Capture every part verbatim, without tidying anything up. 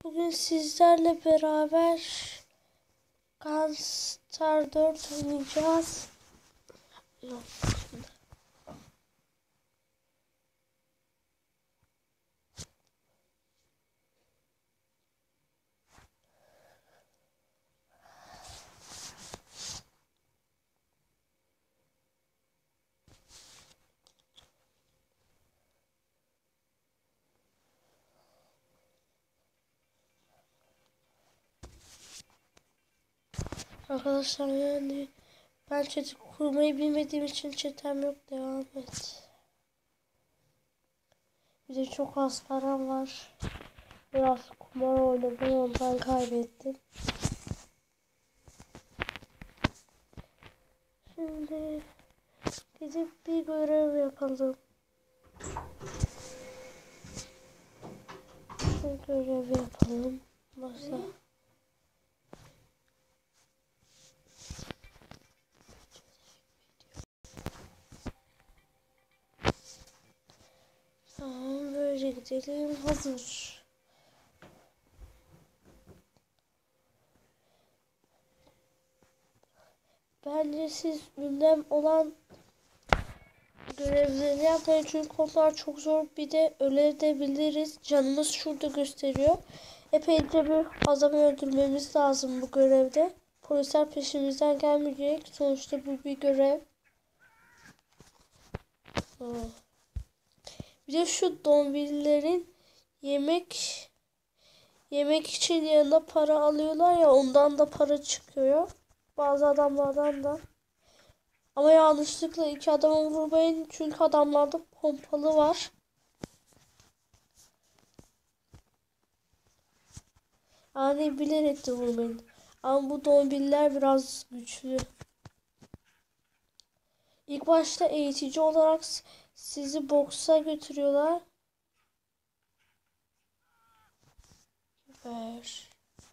Bugün sizlerle beraber Gunstar dört oynayacağız. Yok. Arkadaşlar yani ben chat'i kurmayı bilmediğim için chatem yok, devam et. Bir de çok az param var. Biraz kumar oynadım, ondan kaybettim. Şimdi gidip bir görev yapalım. Bir görev yapalım. Başla. Tamam, böyle gidelim. Hazır. Bence siz ünlem olan görevleri yapmayın çünkü onlar çok zor. Bir de ölebiliriz. Canımız şurada gösteriyor. Epeyce bir adamı öldürmemiz lazım bu görevde. Polisler peşimizden gelmeyecek. Sonuçta bu bir görev. Oh. Bir de şu donbillerin yemek yemek için yanına para alıyorlar ya, ondan da para çıkıyor. Bazı adamlardan da. Ama yanlışlıkla iki adamı vurmayın çünkü adamlarda pompalı var. Yani bilerek de vurmayın. Ama bu dombiller biraz güçlü. İlk başta eğitici olarak sizi boksa götürüyorlar. Ver.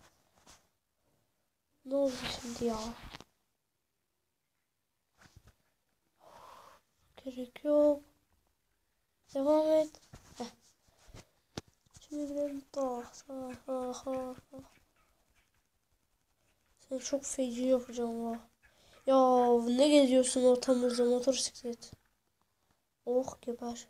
Ne oldu şimdi ya? Gerek yok. Devam et. Heh. Şimdi gidelim. Seni çok feci yapacağım la. Ya ne geziyorsun ortamızda, motosiklet. Oh, geber.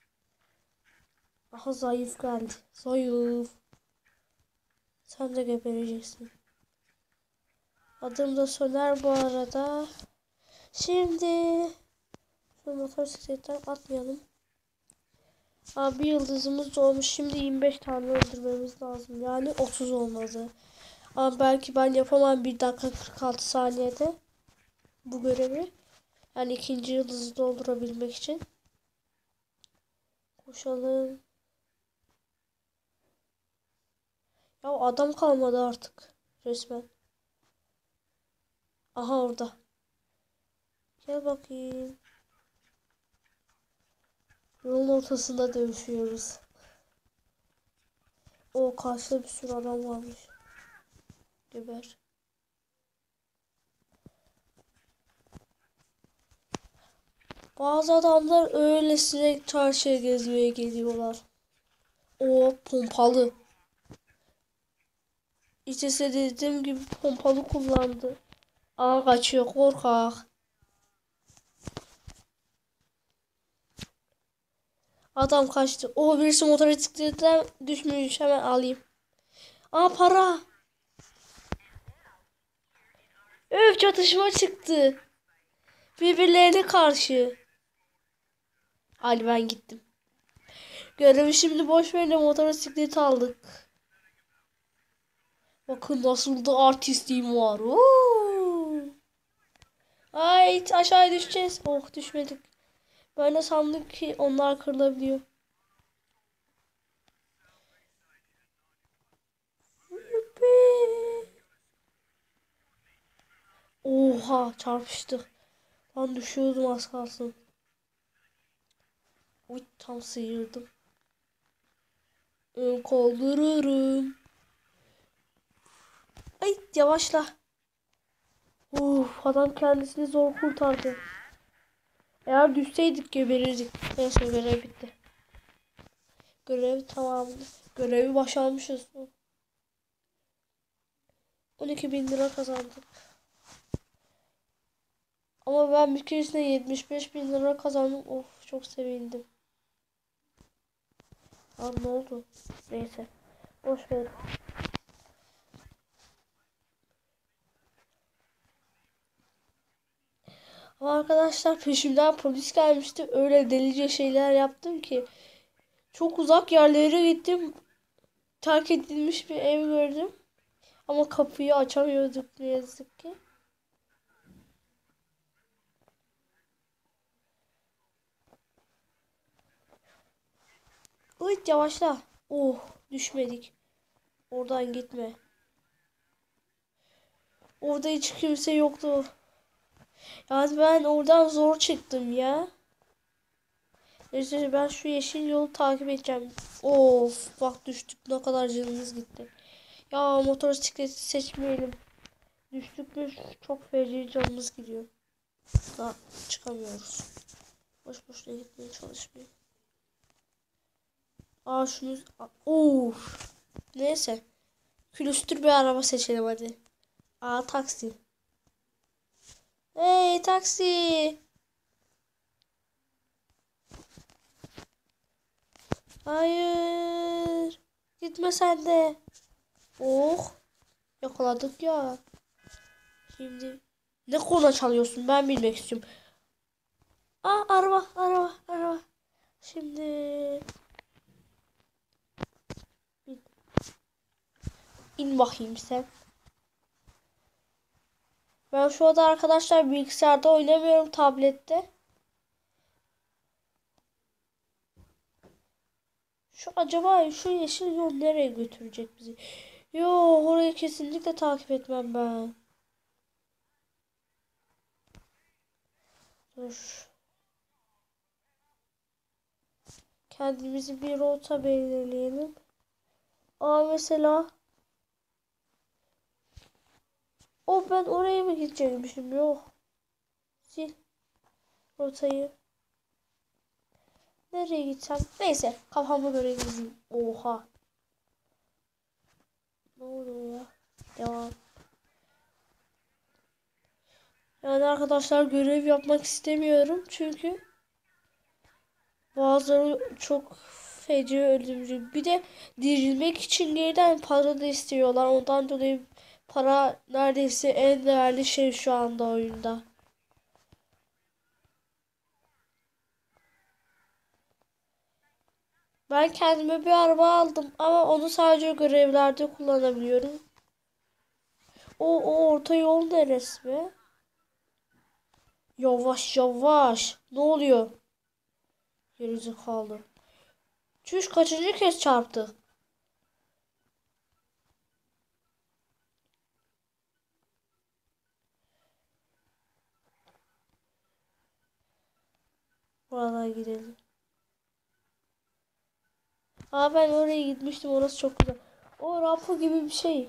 Aha, zayıf geldi. Zayıf. Sen de gebereceksin. Adım da Soner bu arada. Şimdi şu motosikletten atmayalım. Aa, bir yıldızımız olmuş. Şimdi yirmi beş tane öldürmemiz lazım. Yani otuz olmadı. Ama belki ben yapamam bir dakika kırk altı saniyede bu görevi. Yani ikinci yıldızı doldurabilmek için. Koşalım. Ya adam kalmadı artık. Resmen. Aha, orada. Gel bakayım. Yolun ortasında dövüşüyoruz. O karşıda bir sürü adam varmış. Geber. Bazı adamlar öylesine çarşıya gezmeye geliyorlar. O pompalı. İşte dediğim gibi pompalı kullandı. Aa, kaçıyor korkak. Adam kaçtı. O birisi motosikletten düşmüş, hemen alayım. Aa, para. Öf, çatışma çıktı. Birbirlerine karşı. Hadi ben gittim. Görevi şimdi boş verin de motosikleti aldık. Bakın nasıl da artistliğim var. Oo. Ay, aşağıya düşeceğiz. Oh, düşmedik. Böyle sandık ki onlar kırılabiliyor. Oha, çarpıştık. Lan düşüyordum az kalsın. Uy, tam sıyırdım. Ön kaldırırım. Ay, yavaşla. Uf, adam kendisini zor kurtardı. Eğer düşseydik geberirdik. Neyse, görev bitti. Görev tamamdı. Görevi başarmışız. on iki bin lira kazandım. Ama ben bir keresinde yetmiş beş bin lira kazandım. Of, çok sevindim. Abi ne oldu? Neyse. Boş ver. Ama arkadaşlar peşimden polis gelmişti. Öyle delice şeyler yaptım ki. Çok uzak yerlere gittim. Terk edilmiş bir ev gördüm. Ama kapıyı açamıyorduk ne yazık ki. Uyut, yavaşla. Oh, düşmedik. Oradan gitme. Orada hiç kimse yoktu. Yani ben oradan zor çıktım ya. Neyse, ben şu yeşil yolu takip edeceğim. Of, bak düştük, ne kadar canımız gitti. Ya motosikleti seçmeyelim. Düştük mü çok feci canımız gidiyor. Daha çıkamıyoruz. Boş boşuna gitmeye çalışmayayım. Aa şunu... Of. Neyse. Külüstür bir araba seçelim hadi. Aa, taksi. Hey taksi. Hayır. Gitme sen de. Oh. Yakaladık ya. Şimdi ne korna çalıyorsun, ben bilmek istiyorum. Aa, araba araba araba. Şimdi in, in bakayım sen. Ben şu anda arkadaşlar bilgisayarda oynamıyorum, tablette. Şu acaba şu yeşil yol nereye götürecek bizi? Yo, orayı kesinlikle takip etmem ben. Dur. Kendimizi bir rota belirleyelim. Aa mesela. O, ben oraya mı gidecekmişim? Yok. Sil rotayı. Nereye gitsem? Neyse, kafama göre gideyim. Oha. Ne oluyor ya? Devam. Yani arkadaşlar, görev yapmak istemiyorum çünkü bazıları çok feci öldürücü. Bir de dirilmek için yeniden para da istiyorlar. Ondan dolayı para neredeyse en değerli şey şu anda oyunda. Ben kendime bir araba aldım ama onu sadece görevlerde kullanabiliyorum. O, o orta yol neresi be? Yavaş yavaş. Ne oluyor? Gerizekalı. Çüş, kaçıncı kez çarptı? Buradan gidelim. Aa, ben oraya gitmiştim. Orası çok güzel. O rampa gibi bir şey.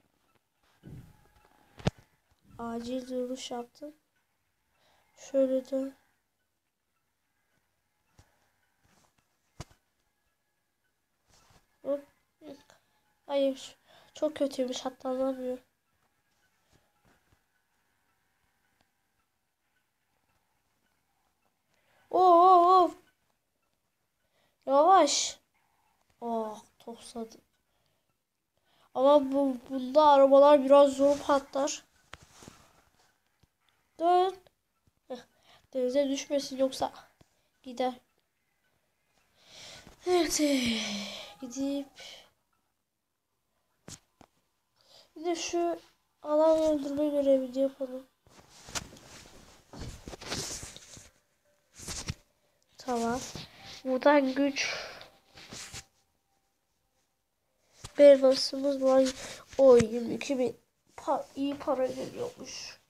Acil duruş yaptım. Şöyle dön. Hop. Hayır. Çok kötüymüş. Hatta anlamıyor. Oo, oo, oo. Yavaş. Oh, tosladı. Ama bu bunda arabalar biraz zor patlar. Dön. Heh, denize düşmesin yoksa gider. Evet. Gidip bir de şu alan öldürme görevini yapalım. Tamam. Buradan güç elmasımız var. O yirmi iki bin pa iyi para geliyormuş.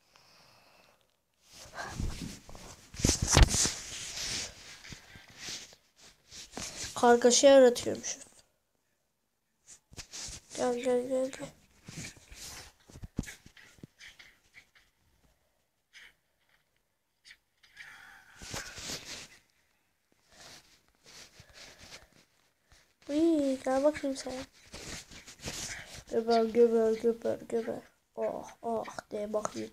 Kargaşa yaratıyormuşuz. Gel gel gel gel. İyi, gel bakayım sen. Göber göber göber göber. Oh oh diye bakayım.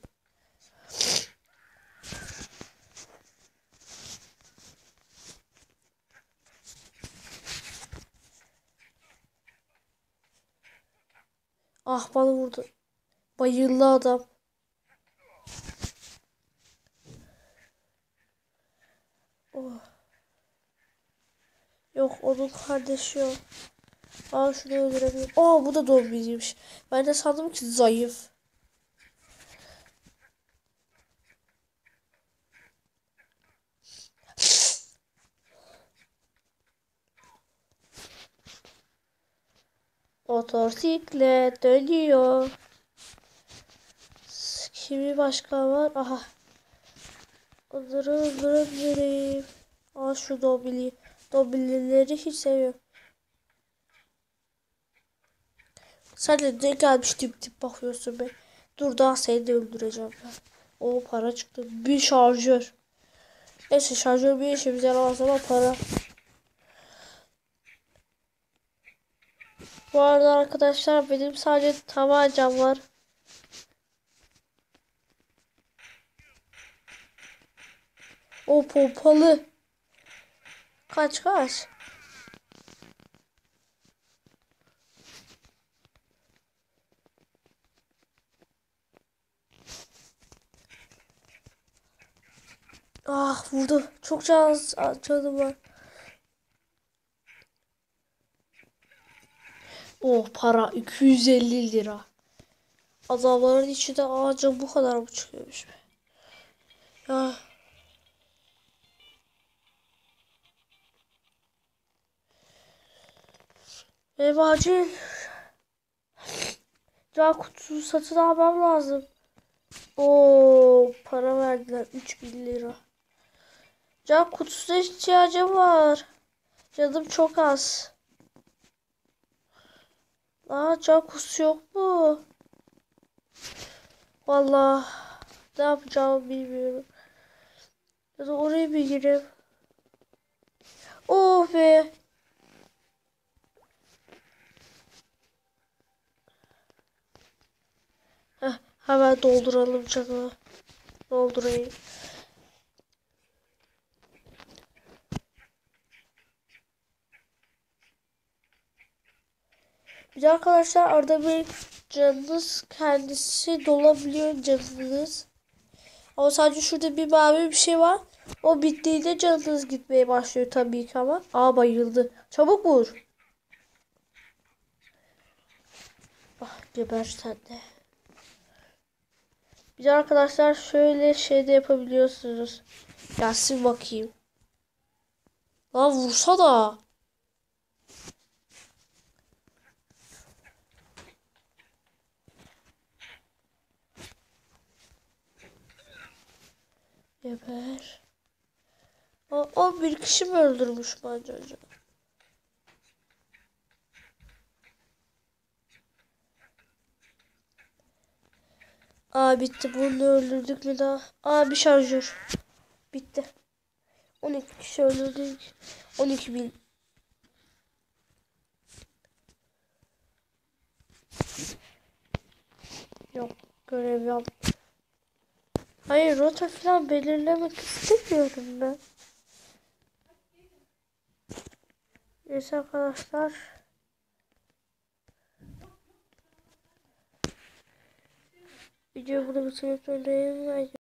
Ah bana vurdu. Bayıldı adam. Oh. Yok onun kardeşi yok. Aa şunu öldürebilirim. Aa bu da zombiymiş. Ben de sandım ki zayıf. Motosiklet dönüyor. Kimi başka var? Aha. Onları öldürebilirim. Aa şu dobili. Dobilileri hiç seviyorum. Sen de ne gelmiş tip tip bakıyorsun be. Dur daha seni de öldüreceğim ben. O para çıktı. Bir şarjör. Neyse şarjör bir işimize yaramaz ama para. Bu arada arkadaşlar benim sadece tabancam var. O pompalı. Kaç kaç. Ah vurdu. Çok can canım var. Oh para iki yüz elli lira. Adamların içinde ağaca bu kadar mı çıkıyormuş be? Ya. Benim acil can kutusu satın almam lazım. Oo para verdiler üç bin lira. Can kutusuna ihtiyacım var. Canım çok az. Aa can kutusu yok mu? Vallahi ne yapacağımı bilmiyorum. Ya da oraya bir gireyim. Oh be. Heh, hemen dolduralım canı. Doldurayım. Bir de arkadaşlar arada bir canınız kendisi dolabiliyor canınız. Ama sadece şurada bir mavi bir şey var. O bittiğinde canınız gitmeye başlıyor tabii ki ama. Aa bayıldı. Çabuk vur. Ah geber sen de. Bir de arkadaşlar şöyle şey de yapabiliyorsunuz. Gelsin bakayım. Lan vursa da. Geber. O, o bir kişi mi öldürmüş bence acaba? Aa bitti. Bunu öldürdük mü daha? Aa bir şarjör. Bitti. on iki kişi öldürdük. on iki bin. Yok. Görev yap. Hayır rota falan belirlemek istemiyorum ben. Neyse arkadaşlar. Videoyu burada bitirmek üzereyim.